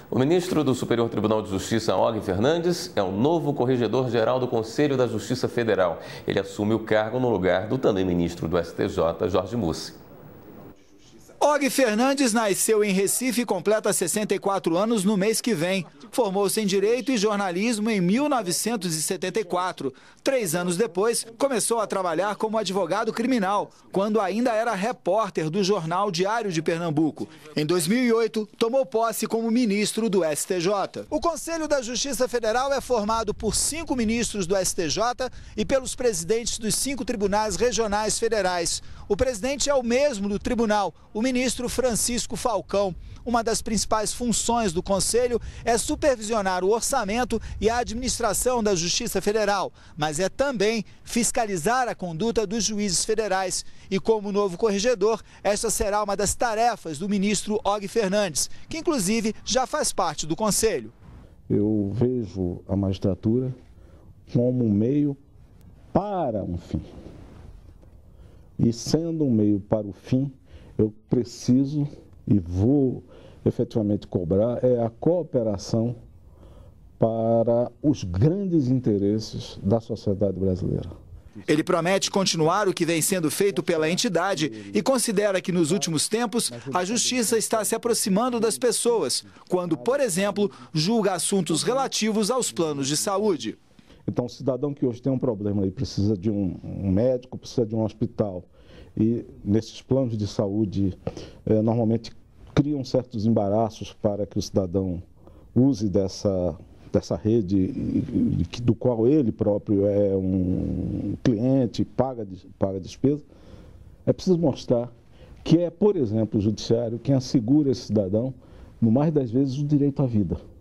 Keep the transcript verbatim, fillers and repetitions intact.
O ministro do Superior Tribunal de Justiça, Og Fernandes, é o novo corregedor-geral do Conselho da Justiça Federal. Ele assume o cargo no lugar do também ministro do S T J, Jorge Mussi. Og Fernandes nasceu em Recife e completa sessenta e quatro anos no mês que vem. Formou-se em Direito e Jornalismo em mil novecentos e setenta e quatro. Três anos depois, começou a trabalhar como advogado criminal, quando ainda era repórter do jornal Diário de Pernambuco. Em dois mil e oito, tomou posse como ministro do S T J. O Conselho da Justiça Federal é formado por cinco ministros do S T J e pelos presidentes dos cinco tribunais regionais federais. O presidente é o mesmo do tribunal, o ministro Francisco Falcão. Uma das principais funções do Conselho é supervisionar o orçamento e a administração da Justiça Federal, mas é também fiscalizar a conduta dos juízes federais. E como novo corregedor, esta será uma das tarefas do ministro Og Fernandes, que inclusive já faz parte do Conselho. Eu vejo a magistratura como um meio para um fim. E sendo um meio para o fim, eu preciso e vou efetivamente cobrar é a cooperação para os grandes interesses da sociedade brasileira. Ele promete continuar o que vem sendo feito pela entidade e considera que nos últimos tempos a justiça está se aproximando das pessoas, quando, por exemplo, julga assuntos relativos aos planos de saúde. Então, o cidadão que hoje tem um problema e precisa de um, um médico, precisa de um hospital, e nesses planos de saúde, eh, normalmente criam certos embaraços para que o cidadão use dessa, dessa rede e, e, do qual ele próprio é um cliente, paga, paga despesa. É preciso mostrar que é, por exemplo, o judiciário quem assegura esse cidadão, no mais das vezes, o direito à vida.